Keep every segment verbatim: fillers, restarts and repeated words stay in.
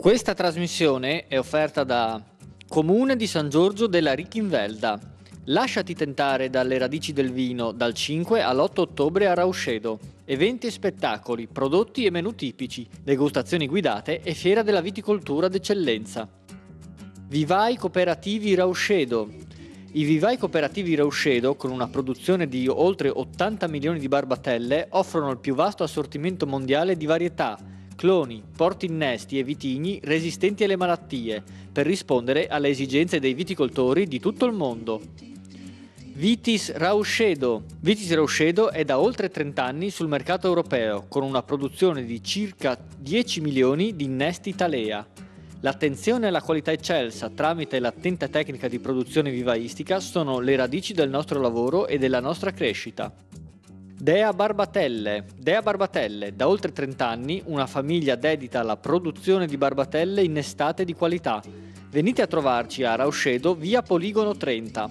Questa trasmissione è offerta da Comune di San Giorgio della Richinvelda. Lasciati tentare dalle radici del vino dal cinque all'otto ottobre a Rauscedo. Eventi e spettacoli, prodotti e menù tipici, degustazioni guidate e fiera della viticoltura d'eccellenza. Vivai Cooperativi Rauscedo. I vivai cooperativi Rauscedo, con una produzione di oltre ottanta milioni di barbatelle, offrono il più vasto assortimento mondiale di varietà, cloni, porti innesti e vitigni resistenti alle malattie, per rispondere alle esigenze dei viticoltori di tutto il mondo. Vitis Rauscedo. Vitis Rauscedo è da oltre trenta anni sul mercato europeo, con una produzione di circa dieci milioni di innesti Talea. L'attenzione alla qualità eccelsa tramite l'attenta tecnica di produzione vivaistica sono le radici del nostro lavoro e della nostra crescita. Dea Barbatelle. Dea Barbatelle, da oltre trenta anni, una famiglia dedita alla produzione di barbatelle innestate di qualità. Venite a trovarci a Rauscedo, via Poligono trenta.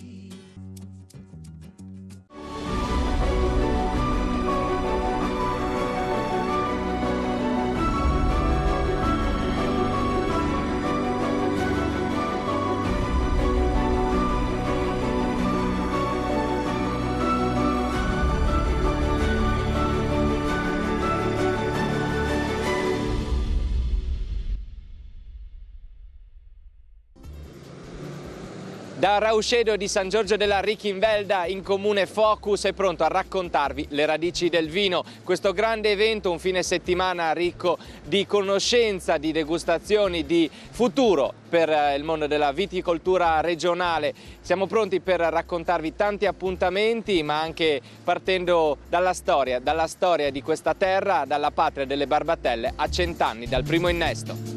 Da Rauscedo di San Giorgio della Richinvelda in comune Focus è pronto a raccontarvi le radici del vino. Questo grande evento, un fine settimana ricco di conoscenza, di degustazioni, di futuro per il mondo della viticoltura regionale. Siamo pronti per raccontarvi tanti appuntamenti, ma anche partendo dalla storia, dalla storia di questa terra, dalla patria delle barbatelle a cent'anni dal primo innesto.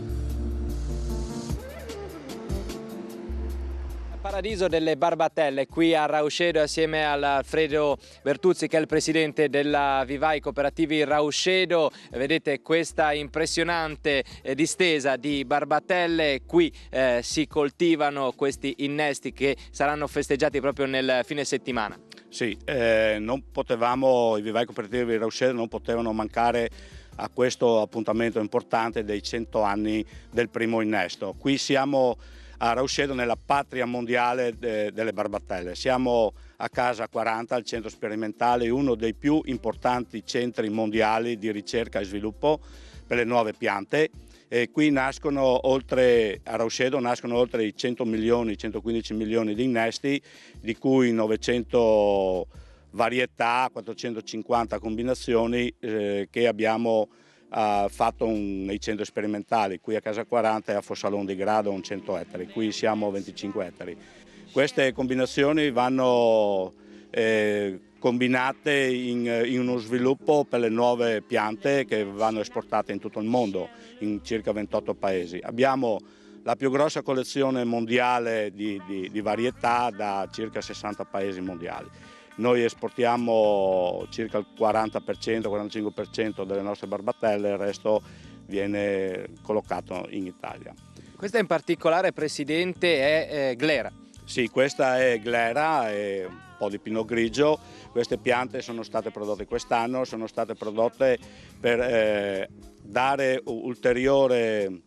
Paradiso delle barbatelle qui a Rauscedo assieme ad Alfredo Bertuzzi, che è il presidente della Vivai Cooperativi Rauscedo. Vedete questa impressionante eh, distesa di barbatelle. Qui eh, si coltivano questi innesti che saranno festeggiati proprio nel fine settimana. Sì, eh, non potevamo, i Vivai Cooperativi Rauscedo non potevano mancare a questo appuntamento importante dei cento anni del primo innesto. Qui siamo a Rauscedo, nella patria mondiale de, delle barbatelle. Siamo a Casa quaranta, al centro sperimentale, uno dei più importanti centri mondiali di ricerca e sviluppo per le nuove piante. E qui nascono oltre, a Rauscedo nascono oltre i cento milioni, centoquindici milioni di innesti, di cui novecento varietà, quattrocentocinquanta combinazioni eh, che abbiamo ha fatto un, nei centri sperimentali, qui a Casa quaranta e a Fossalon di Grado un cento ettari, qui siamo venticinque ettari. Queste combinazioni vanno eh, combinate in, in uno sviluppo per le nuove piante che vanno esportate in tutto il mondo, in circa ventotto paesi. Abbiamo la più grossa collezione mondiale di, di, di varietà da circa sessanta paesi mondiali. Noi esportiamo circa il quaranta per cento, quarantacinque per cento delle nostre barbatelle, il resto viene collocato in Italia. Questa in particolare, Presidente, è eh, Glera. Sì, questa è Glera, è un po' di Pinot Grigio. Queste piante sono state prodotte quest'anno, sono state prodotte per eh, dare ulteriore,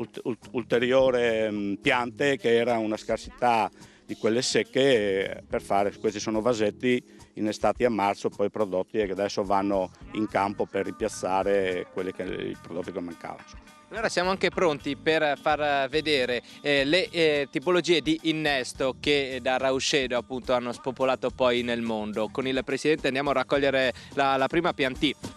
ulteriore mh, piante, che era una scarsità di quelle secche, per fare, questi sono vasetti innestati a marzo, poi prodotti e che adesso vanno in campo per ripiazzare quelli che, i prodotti che mancavano. Allora siamo anche pronti per far vedere eh, le eh, tipologie di innesto che da Rauscedo appunto hanno spopolato poi nel mondo. Con il Presidente andiamo a raccogliere la, la prima piantina.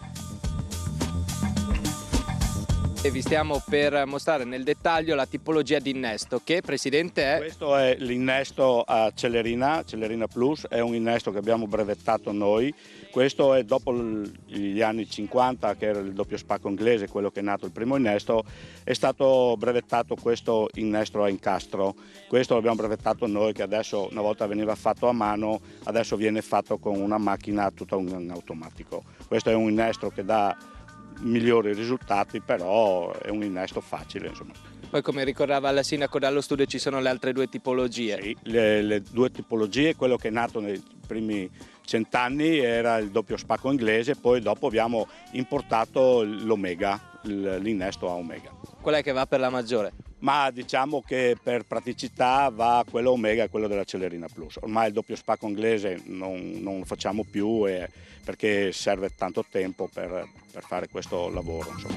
E vi stiamo per mostrare nel dettaglio la tipologia di innesto che, Presidente, è? Questo è l'innesto a Celerina, Celerina Plus, è un innesto che abbiamo brevettato noi. Questo è dopo gli anni cinquanta, che era il doppio spacco inglese, quello che è nato il primo innesto, è stato brevettato questo innesto a incastro. Questo l'abbiamo brevettato noi, che adesso, una volta veniva fatto a mano, adesso viene fatto con una macchina tutta in automatico. Questo è un innesto che dà migliori risultati, però è un innesto facile, insomma. Poi, come ricordava il sindaco, dallo studio ci sono le altre due tipologie. Sì, le, le due tipologie, quello che è nato nei primi cent'anni era il doppio spacco inglese, poi dopo abbiamo importato l'Omega, l'innesto a Omega. Qual è che va per la maggiore? Ma diciamo che per praticità va quello Omega e quello della Celerina Plus. Ormai il doppio spacco inglese non, non lo facciamo più e, perché serve tanto tempo per, per fare questo lavoro, insomma.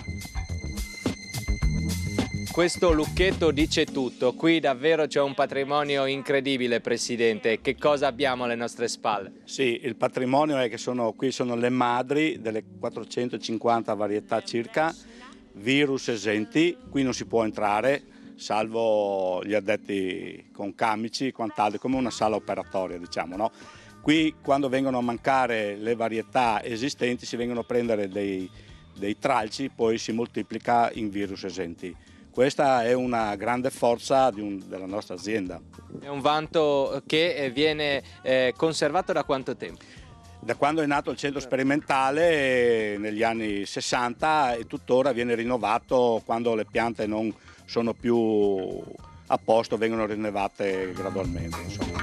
Questo lucchetto dice tutto, qui davvero c'è un patrimonio incredibile, Presidente. Che cosa abbiamo alle nostre spalle? Sì, il patrimonio è che sono, qui sono le madri delle quattrocentocinquanta varietà circa, virus esenti, qui non si può entrare, salvo gli addetti con camici e quant'altro, come una sala operatoria, diciamo, no? Qui quando vengono a mancare le varietà esistenti si vengono a prendere dei, dei tralci, poi si moltiplica in virus esenti. Questa è una grande forza di un, della nostra azienda. È un vanto che viene eh, conservato da quanto tempo? Da quando è nato il centro sperimentale negli anni sessanta e tuttora viene rinnovato quando le piante non sono più a posto, vengono rinnovate gradualmente, insomma.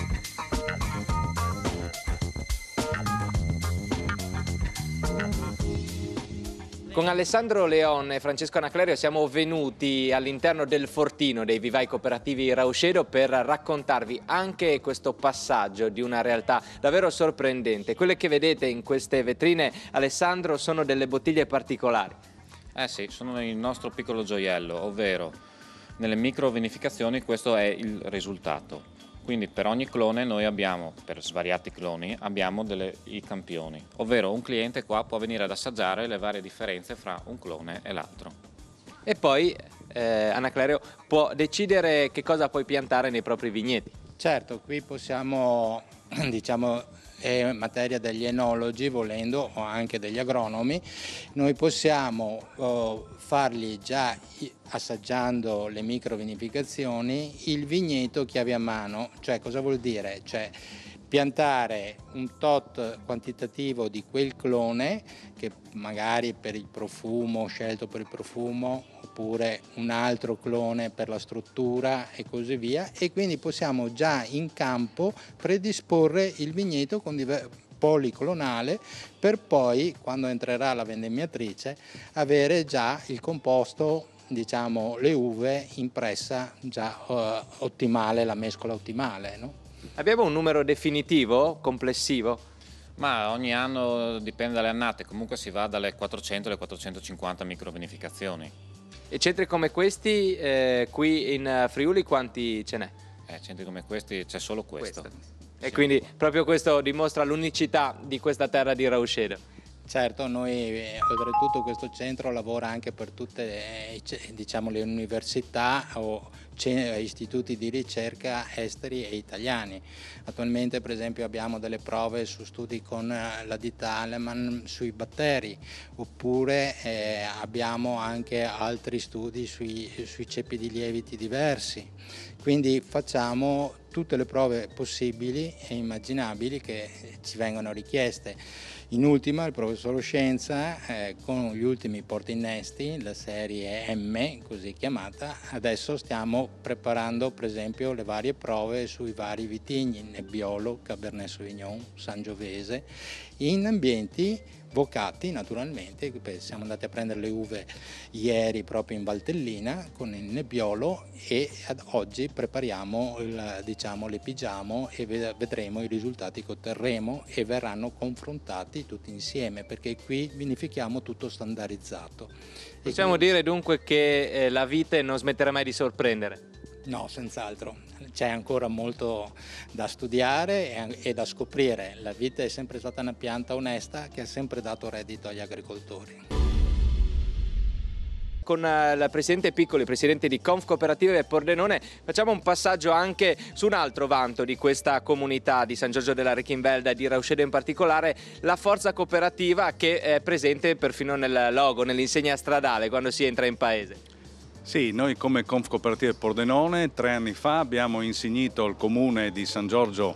Con Alessandro Leon e Francesco Anaclerio siamo venuti all'interno del fortino dei vivai cooperativi Rauscedo per raccontarvi anche questo passaggio di una realtà davvero sorprendente. Quelle che vedete in queste vetrine, Alessandro, sono delle bottiglie particolari. Eh sì, sono il nostro piccolo gioiello, ovvero nelle microvinificazioni questo è il risultato. Quindi per ogni clone noi abbiamo, per svariati cloni, abbiamo delle, i campioni, ovvero un cliente qua può venire ad assaggiare le varie differenze fra un clone e l'altro. E poi eh, Anaclerio può decidere che cosa puoi piantare nei propri vigneti. Certo, qui possiamo, diciamo, è materia degli enologi, volendo, o anche degli agronomi, noi possiamo oh, fargli già, assaggiando le microvinificazioni, il vigneto chiave a mano. Cioè, cosa vuol dire? Cioè, piantare un tot quantitativo di quel clone, che magari per il profumo, scelto per il profumo, oppure un altro clone per la struttura e così via, e quindi possiamo già in campo predisporre il vigneto con diversi policlonale per poi, quando entrerà la vendemmiatrice, avere già il composto, diciamo le uve impressa già uh, ottimale, la mescola ottimale, no? Abbiamo un numero definitivo, complessivo? Ma ogni anno dipende dalle annate, comunque si va dalle quattrocento alle quattrocentocinquanta microvinificazioni. E centri come questi eh, qui in Friuli quanti ce n'è? Eh, centri come questi c'è solo questo. questo. E sì. Quindi proprio questo dimostra l'unicità di questa terra di Rauscedo. Certo, noi oltretutto questo centro lavora anche per tutte, diciamo, le università o istituti di ricerca esteri e italiani. Attualmente per esempio abbiamo delle prove su studi con la ditta Aleman sui batteri, oppure eh, abbiamo anche altri studi sui, sui ceppi di lieviti diversi. Quindi facciamo tutte le prove possibili e immaginabili che ci vengono richieste. In ultima il professor Scienza eh, con gli ultimi portinnesti, la serie M così chiamata, adesso stiamo preparando per esempio le varie prove sui vari vitigni, Nebbiolo, Cabernet Sauvignon, Sangiovese, in ambienti vocati naturalmente. Siamo andati a prendere le uve ieri proprio in Valtellina con il Nebbiolo e ad oggi prepariamo il, diciamo, l'epigiamo e vedremo i risultati che otterremo e verranno confrontati tutti insieme, perché qui vinifichiamo tutto standardizzato. Possiamo quindi dire dunque che eh, la vite non smetterà mai di sorprendere? No, senz'altro. C'è ancora molto da studiare e da scoprire. La vite è sempre stata una pianta onesta che ha sempre dato reddito agli agricoltori. Con il presidente Piccoli, presidente di Confcooperative Pordenone, facciamo un passaggio anche su un altro vanto di questa comunità di San Giorgio della Richinvelda e di Rauscedo in particolare, la forza cooperativa che è presente perfino nel logo, nell'insegna stradale quando si entra in paese. Sì, noi come Confcooperative Pordenone tre anni fa abbiamo insignito il comune di San Giorgio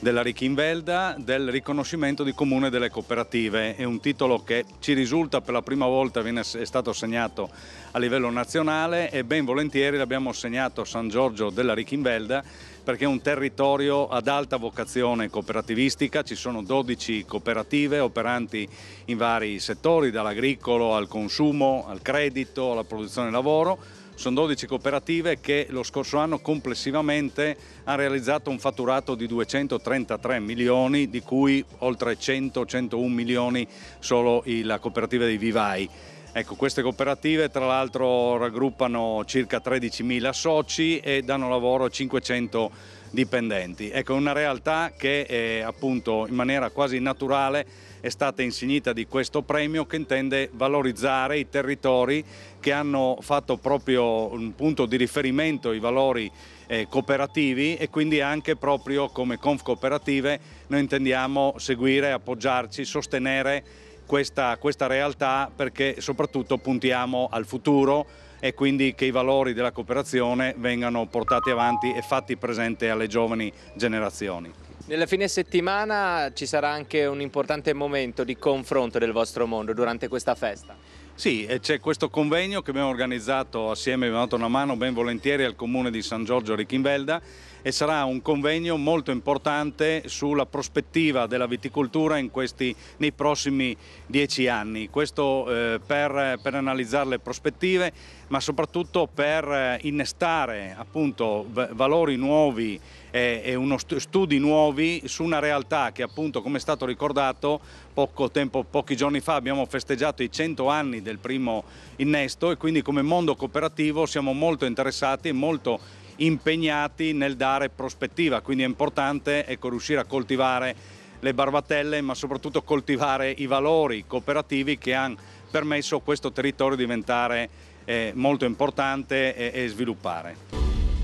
della Richinvelda, del riconoscimento di comune delle cooperative. È un titolo che ci risulta per la prima volta viene, è stato assegnato a livello nazionale e ben volentieri l'abbiamo assegnato a San Giorgio della Richinvelda perché è un territorio ad alta vocazione cooperativistica, ci sono dodici cooperative operanti in vari settori, dall'agricolo al consumo, al credito, alla produzione lavoro. Sono dodici cooperative che lo scorso anno complessivamente hanno realizzato un fatturato di duecentotrentatré milioni, di cui oltre cento centouno milioni solo la cooperativa dei vivai. Ecco, queste cooperative tra l'altro raggruppano circa tredicimila soci e danno lavoro a cinquecento dipendenti. Ecco, è una realtà che eh, appunto in maniera quasi naturale è stata insignita di questo premio che intende valorizzare i territori che hanno fatto proprio un punto di riferimento i valori eh, cooperativi e quindi anche proprio come Confcooperative noi intendiamo seguire, appoggiarci, sostenere Questa, questa realtà perché soprattutto puntiamo al futuro e quindi che i valori della cooperazione vengano portati avanti e fatti presenti alle giovani generazioni. Nella fine settimana ci sarà anche un importante momento di confronto del vostro mondo durante questa festa. Sì, c'è questo convegno che abbiamo organizzato assieme, abbiamo dato una mano ben volentieri al comune di San Giorgio Richinvelda e sarà un convegno molto importante sulla prospettiva della viticoltura in questi, nei prossimi dieci anni. Questo eh, per, per analizzare le prospettive, ma soprattutto per innestare appunto valori nuovi e, e uno studi nuovi su una realtà che appunto, come è stato ricordato, poco tempo, pochi giorni fa abbiamo festeggiato i cento anni del primo innesto e quindi come mondo cooperativo siamo molto interessati e molto impegnati nel dare prospettiva, quindi è importante ecco, riuscire a coltivare le barbatelle ma soprattutto coltivare i valori cooperativi che hanno permesso a questo territorio di diventare eh, molto importante e, e sviluppare.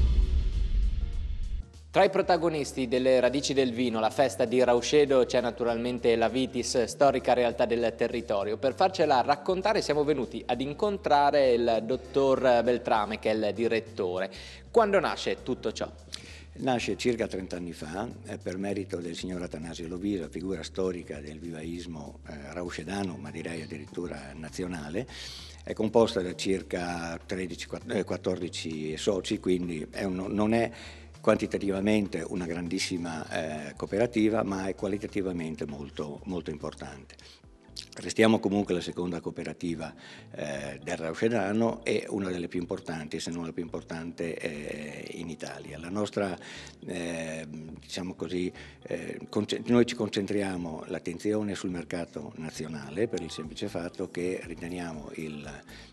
Tra i protagonisti delle Radici del Vino, la festa di Rauscedo, c'è naturalmente la Vitis, storica realtà del territorio. Per farcela raccontare siamo venuti ad incontrare il dottor Beltrame, che è il direttore. Quando nasce tutto ciò? Nasce circa trenta anni fa eh, per merito del signor Atanasio Lovisa, figura storica del vivaismo eh, rauscedano, ma direi addirittura nazionale. È composta da circa tredici quattordici soci, quindi è un, non è quantitativamente una grandissima eh, cooperativa, ma è qualitativamente molto, molto importante. Restiamo comunque la seconda cooperativa eh, del Rauscedano e una delle più importanti, se non la più importante eh, in Italia. La nostra, eh, diciamo così, eh, noi ci concentriamo l'attenzione sul mercato nazionale per il semplice fatto che riteniamo il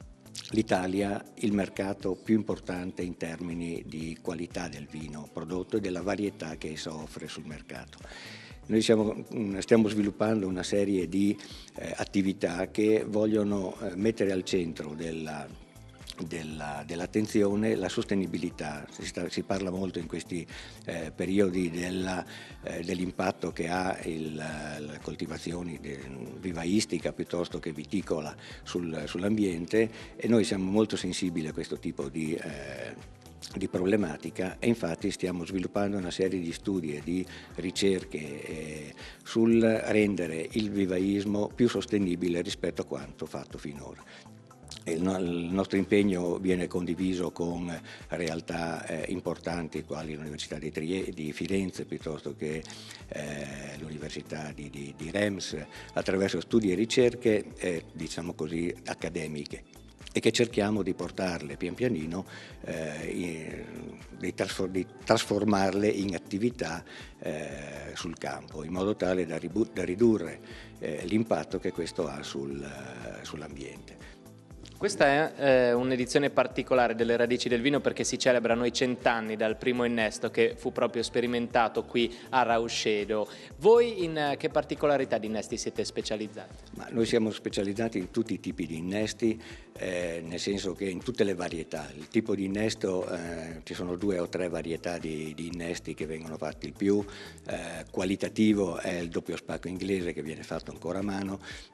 l'Italia il mercato più importante in termini di qualità del vino prodotto e della varietà che esso offre sul mercato. Noi siamo, stiamo sviluppando una serie di eh, attività che vogliono eh, mettere al centro della Della, dell'attenzione la sostenibilità. Si, sta, si parla molto in questi eh, periodi della, eh, dell'impatto che ha il, la coltivazione vivaistica piuttosto che viticola sul, sull'ambiente e noi siamo molto sensibili a questo tipo di eh, di problematica e infatti stiamo sviluppando una serie di studi e di ricerche eh, sul rendere il vivaismo più sostenibile rispetto a quanto fatto finora. Il nostro impegno viene condiviso con realtà eh, importanti quali l'Università di, Trieste, di Firenze piuttosto che eh, l'Università di, di, di Reims attraverso studi e ricerche eh, diciamo così accademiche e che cerchiamo di portarle pian pianino, eh, in, di, trasfor di trasformarle in attività eh, sul campo in modo tale da, da ridurre eh, l'impatto che questo ha sul, uh, sull'ambiente. Questa è eh, un'edizione particolare delle Radici del Vino perché si celebrano i cent'anni dal primo innesto che fu proprio sperimentato qui a Rauscedo. Voi in eh, che particolarità di innesti siete specializzati? Ma noi siamo specializzati in tutti i tipi di innesti, eh, nel senso che in tutte le varietà. Il tipo di innesto, eh, ci sono due o tre varietà di, di innesti che vengono fatti. Il più eh, qualitativo è il doppio spacco inglese che viene fatto ancora a mano.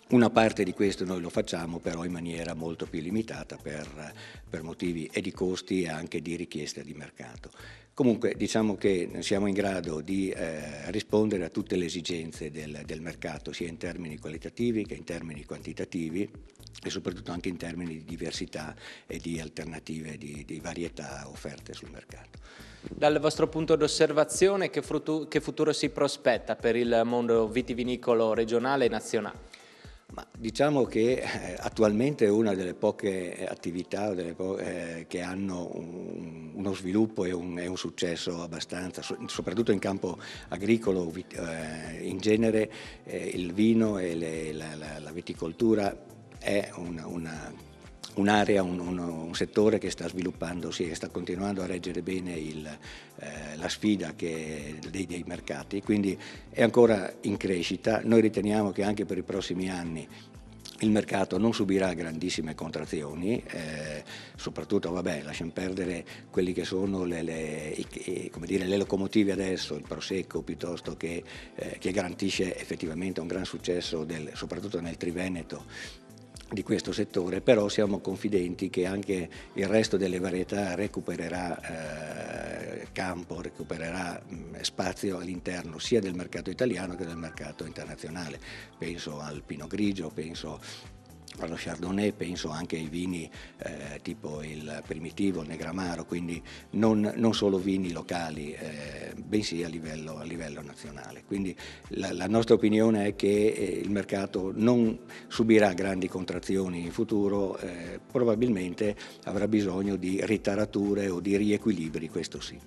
Una parte di questo noi lo facciamo però in maniera molto più limitata per, per motivi e di costi e anche di richiesta di mercato. Comunque diciamo che siamo in grado di eh, rispondere a tutte le esigenze del, del mercato, sia in termini qualitativi che in termini quantitativi e soprattutto anche in termini di diversità e di alternative, di, di varietà offerte sul mercato. Dal vostro punto d'osservazione, che, che futuro si prospetta per il mondo vitivinicolo regionale e nazionale? Ma diciamo che eh, attualmente è una delle poche attività delle po eh, che hanno un, uno sviluppo e un, e un successo abbastanza, so soprattutto in campo agricolo, eh, in genere eh, il vino e le, la, la, la viticoltura è una, una un'area, un, un, un settore che sta sviluppandosi e che sta continuando a reggere bene il, eh, la sfida che dei, dei mercati, quindi è ancora in crescita. Noi riteniamo che anche per i prossimi anni il mercato non subirà grandissime contrazioni, eh, soprattutto, vabbè, lasciamo perdere quelli che sono le, le, i, come dire, le locomotive adesso, il Prosecco piuttosto che, eh, che garantisce effettivamente un gran successo del, soprattutto nel Triveneto, di questo settore, però siamo confidenti che anche il resto delle varietà recupererà eh, campo, recupererà mh, spazio all'interno sia del mercato italiano che del mercato internazionale. Penso al Pinot Grigio, penso allo Chardonnay, penso anche ai vini eh, tipo il Primitivo, il Negramaro, quindi non, non solo vini locali, eh, bensì a livello, a livello nazionale. Quindi la, la nostra opinione è che eh, il mercato non subirà grandi contrazioni in futuro, eh, probabilmente avrà bisogno di ritarature o di riequilibri, questo sì.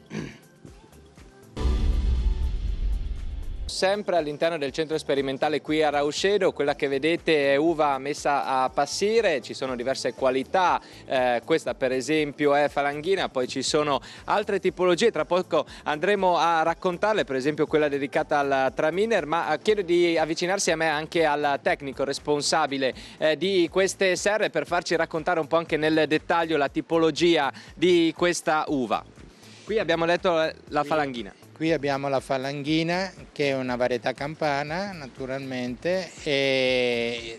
Sempre all'interno del centro sperimentale qui a Rauscedo, quella che vedete è uva messa a passire, ci sono diverse qualità, eh, questa per esempio è falanghina, poi ci sono altre tipologie, tra poco andremo a raccontarle, per esempio quella dedicata al Traminer, ma chiedo di avvicinarsi a me anche al tecnico responsabile eh, di queste serre per farci raccontare un po' anche nel dettaglio la tipologia di questa uva. Qui abbiamo letto la falanghina. Qui abbiamo la falanghina, che è una varietà campana naturalmente, e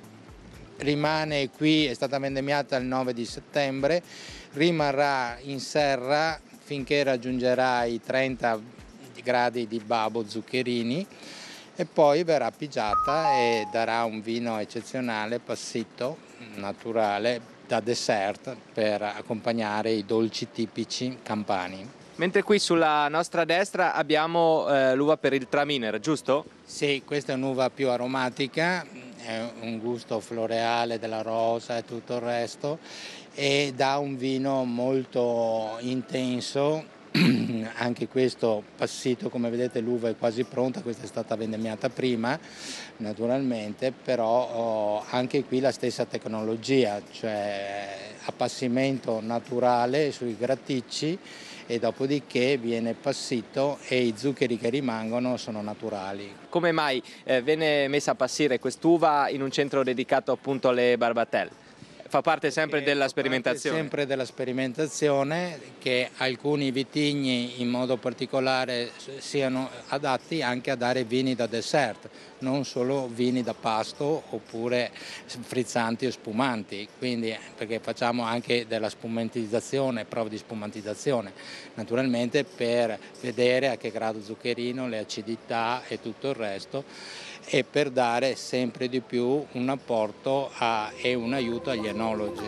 rimane qui, è stata vendemmiata il nove di settembre, rimarrà in serra finché raggiungerà i trenta gradi di babbo zuccherini e poi verrà pigiata e darà un vino eccezionale, passito, naturale, da dessert per accompagnare i dolci tipici campani. Mentre qui sulla nostra destra abbiamo eh, l'uva per il Traminer, giusto? Sì, questa è un'uva più aromatica, è un gusto floreale della rosa e tutto il resto, e dà un vino molto intenso, anche questo passito, come vedete l'uva è quasi pronta, questa è stata vendemmiata prima naturalmente, però oh, anche qui la stessa tecnologia, cioè appassimento naturale sui graticci e dopodiché viene passito e i zuccheri che rimangono sono naturali. Come mai eh, viene messa a passire quest'uva in un centro dedicato appunto alle barbatelle? Fa parte sempre Che della fa sperimentazione? Parte sempre della sperimentazione, che alcuni vitigni in modo particolare siano adatti anche a dare vini da dessert, non solo vini da pasto oppure frizzanti o spumanti, quindi perché facciamo anche della spumantizzazione, prove di spumantizzazione, naturalmente per vedere a che grado zuccherino, le acidità e tutto il resto, e per dare sempre di più un apporto a, e un aiuto agli enologi.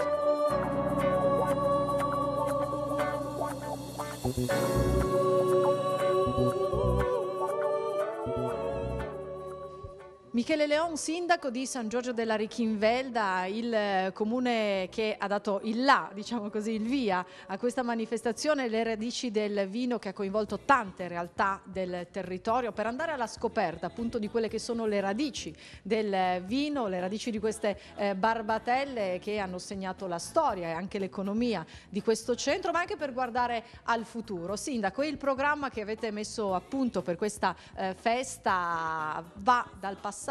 Michele Leon, sindaco di San Giorgio della Richinvelda, il comune che ha dato il là, diciamo così, il via a questa manifestazione, le radici del vino, che ha coinvolto tante realtà del territorio per andare alla scoperta appunto di quelle che sono le radici del vino, le radici di queste eh, barbatelle che hanno segnato la storia e anche l'economia di questo centro, ma anche per guardare al futuro. Sindaco, il programma che avete messo a punto per questa eh, festa va dal passato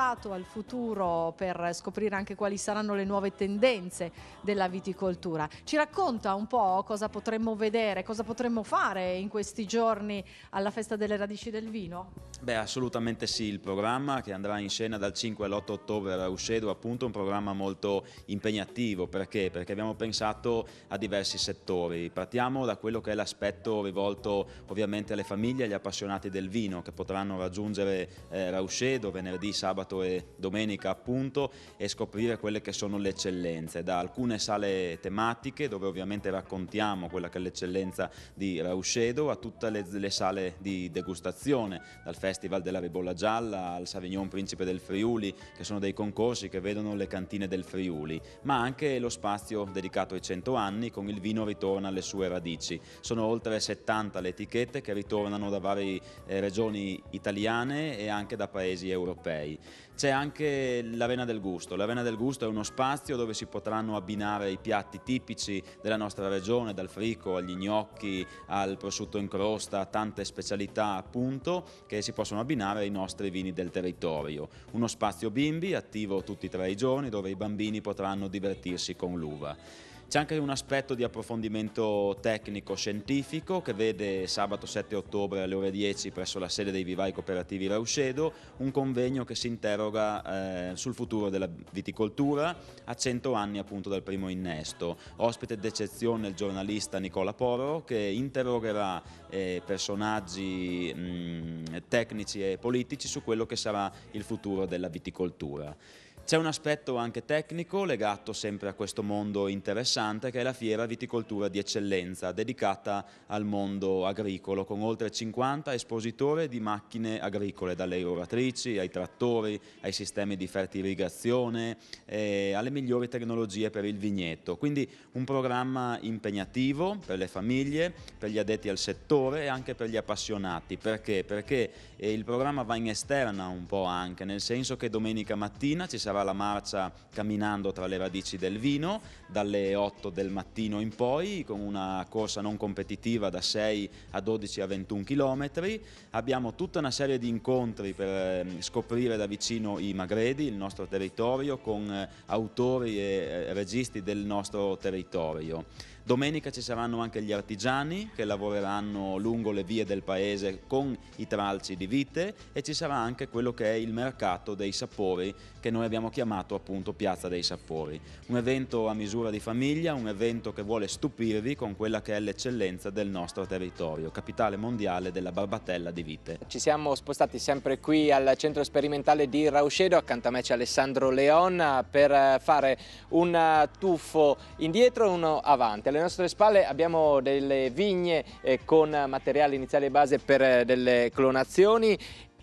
passato al futuro per scoprire anche quali saranno le nuove tendenze della viticoltura. Ci racconta un po' cosa potremmo vedere, cosa potremmo fare in questi giorni alla Festa delle Radici del Vino? Beh, assolutamente sì, il programma che andrà in scena dal cinque all'otto ottobre a Rauscedo è appunto un programma molto impegnativo. Perché? Perché abbiamo pensato a diversi settori. Partiamo da quello che è l'aspetto rivolto ovviamente alle famiglie e agli appassionati del vino, che potranno raggiungere eh, Rauscedo venerdì, sabato e domenica appunto, e scoprire quelle che sono le eccellenze, da alcune sale tematiche dove ovviamente raccontiamo quella che è l'eccellenza di Rauscedo, a tutte le, le sale di degustazione, dal Festival della Ribolla Gialla al Sauvignon Principe del Friuli, che sono dei concorsi che vedono le cantine del Friuli, ma anche lo spazio dedicato ai cento anni con il vino ritorna alle sue radici. Sono oltre settanta le etichette che ritornano da varie eh, regioni italiane e anche da paesi europei. C'è anche l'Arena del Gusto. L'Arena del Gusto è uno spazio dove si potranno abbinare i piatti tipici della nostra regione, dal frico agli gnocchi al prosciutto in crosta, tante specialità appunto che si possono abbinare ai nostri vini del territorio. Uno spazio bimbi attivo tutti e tre i giorni dove i bambini potranno divertirsi con l'uva. C'è anche un aspetto di approfondimento tecnico-scientifico che vede sabato sette ottobre alle ore dieci presso la sede dei Vivai Cooperativi Rauscedo un convegno che si interroga eh, sul futuro della viticoltura a cento anni appunto dal primo innesto. Ospite d'eccezione il giornalista Nicola Porro, che interrogherà eh, personaggi mh, tecnici e politici su quello che sarà il futuro della viticoltura. C'è un aspetto anche tecnico legato sempre a questo mondo interessante, che è la Fiera Viticoltura di Eccellenza, dedicata al mondo agricolo, con oltre cinquanta espositori di macchine agricole, dalle irroratrici ai trattori, ai sistemi di fertirrigazione, eh, alle migliori tecnologie per il vigneto. Quindi un programma impegnativo per le famiglie, per gli addetti al settore e anche per gli appassionati. Perché? Perché eh, il programma va in esterna un po' anche, nel senso che domenica mattina ci sarà la marcia camminando tra le radici del vino dalle otto del mattino in poi, con una corsa non competitiva da sei a dodici a ventuno chilometri. Abbiamo tutta una serie di incontri per scoprire da vicino i Magredi, il nostro territorio, con autori e registi del nostro territorio. Domenica ci saranno anche gli artigiani che lavoreranno lungo le vie del paese con i tralci di vite, e ci sarà anche quello che è il mercato dei sapori, che noi abbiamo chiamato appunto Piazza dei Sapori. Un evento a misura di famiglia, un evento che vuole stupirvi con quella che è l'eccellenza del nostro territorio, capitale mondiale della barbatella di vite. Ci siamo spostati sempre qui al centro sperimentale di Rauscedo, accanto a me c'è Alessandro Leon, per fare un tuffo indietro e uno avanti. Alle nostre spalle abbiamo delle vigne eh, con materiale iniziale base per eh, delle clonazioni.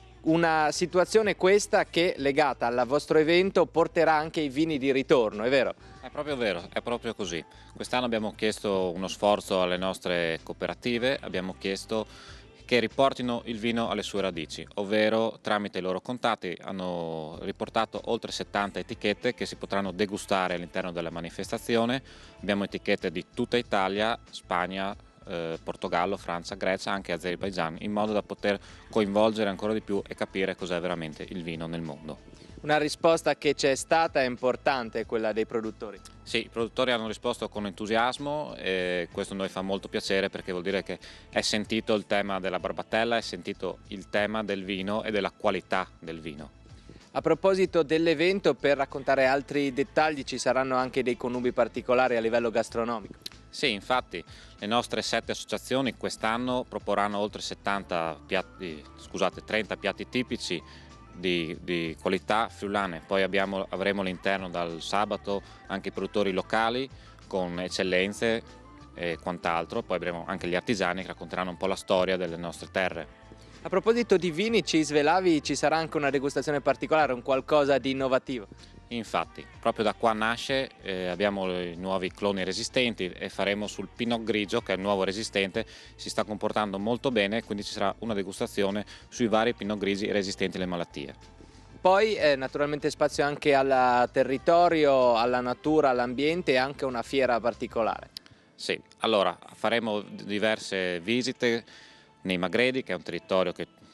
Una situazione questa che, legata al vostro evento, porterà anche i vini di ritorno, è vero? È proprio vero, è proprio così. Quest'anno abbiamo chiesto uno sforzo alle nostre cooperative, abbiamo chiesto che riportino il vino alle sue radici, ovvero tramite i loro contatti hanno riportato oltre settanta etichette che si potranno degustare all'interno della manifestazione. Abbiamo etichette di tutta Italia, Spagna, eh, Portogallo, Francia, Grecia, anche Azerbaigian, in modo da poter coinvolgere ancora di più e capire cos'è veramente il vino nel mondo. Una risposta che c'è stata è importante, quella dei produttori. Sì, i produttori hanno risposto con entusiasmo e questo a noi fa molto piacere, perché vuol dire che è sentito il tema della barbatella, è sentito il tema del vino e della qualità del vino. A proposito dell'evento, per raccontare altri dettagli, ci saranno anche dei connubi particolari a livello gastronomico. Sì, infatti le nostre sette associazioni quest'anno proporranno oltre settanta piatti, scusate, trenta piatti tipici Di, di qualità friulane. Poi abbiamo, avremo all'interno dal sabato anche i produttori locali con eccellenze e quant'altro. Poi avremo anche gli artigiani che racconteranno un po' la storia delle nostre terre. A proposito di vini, ci svelavi, ci sarà anche una degustazione particolare, un qualcosa di innovativo. Infatti, proprio da qua nasce, eh, abbiamo i nuovi cloni resistenti e faremo sul Pinot Grigio, che è il nuovo resistente, si sta comportando molto bene, quindi ci sarà una degustazione sui vari Pinot Grigi resistenti alle malattie. Poi eh, naturalmente spazio anche al territorio, alla natura, all'ambiente e anche una fiera particolare. Sì, allora faremo diverse visite nei Magredi, che è un territorio che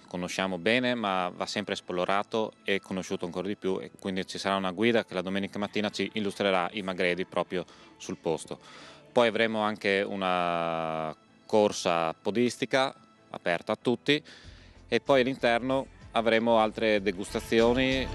conosciamo bene, ma va sempre esplorato e conosciuto ancora di più, e quindi ci sarà una guida che la domenica mattina ci illustrerà i Magredi proprio sul posto. Poi avremo anche una corsa podistica aperta a tutti e poi all'interno avremo altre degustazioni.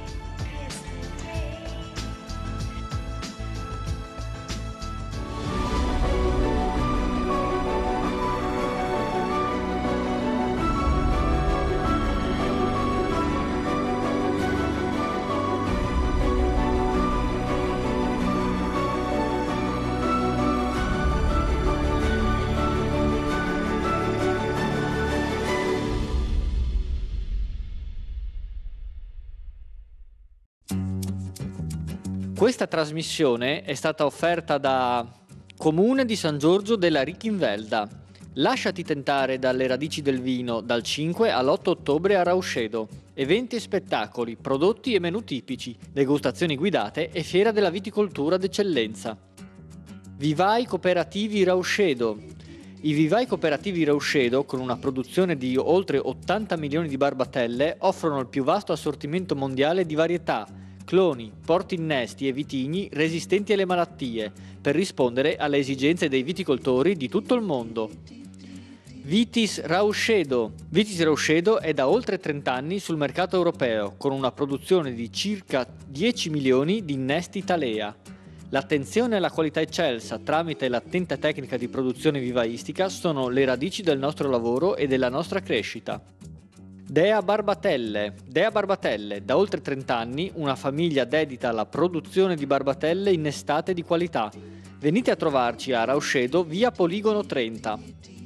Questa trasmissione è stata offerta da Comune di San Giorgio della Richinvelda. Lasciati tentare dalle radici del vino dal cinque all'otto ottobre a Rauscedo. Eventi e spettacoli, prodotti e menù tipici, degustazioni guidate e fiera della viticoltura d'eccellenza. Vivai Cooperativi Rauscedo. I vivai cooperativi Rauscedo, con una produzione di oltre ottanta milioni di barbatelle, offrono il più vasto assortimento mondiale di varietà, cloni, porti innesti e vitigni resistenti alle malattie, per rispondere alle esigenze dei viticoltori di tutto il mondo. Vitis Rauscedo. Vitis Rauscedo è da oltre trenta anni sul mercato europeo, con una produzione di circa dieci milioni di innesti Talea. L'attenzione alla qualità eccelsa tramite l'attenta tecnica di produzione vivaistica sono le radici del nostro lavoro e della nostra crescita. Dea Barbatelle. Dea Barbatelle, da oltre trenta anni, una famiglia dedita alla produzione di barbatelle innestate di qualità. Venite a trovarci a Rauscedo, via Poligono trenta.